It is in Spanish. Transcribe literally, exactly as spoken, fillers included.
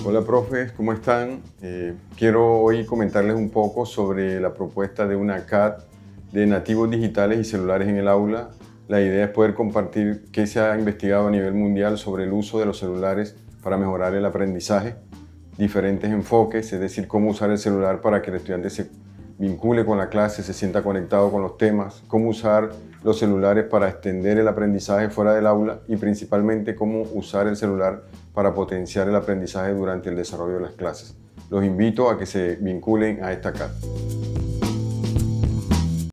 Hola profes, ¿cómo están? Eh, quiero hoy comentarles un poco sobre la propuesta de una C A T de nativos digitales y celulares en el aula. La idea es poder compartir qué se ha investigado a nivel mundial sobre el uso de los celulares para mejorar el aprendizaje, diferentes enfoques, es decir, cómo usar el celular para que el estudiante se vincule con la clase, se sienta conectado con los temas, cómo usar los celulares para extender el aprendizaje fuera del aula y principalmente cómo usar el celular para potenciar el aprendizaje durante el desarrollo de las clases. Los invito a que se vinculen a esta C A T.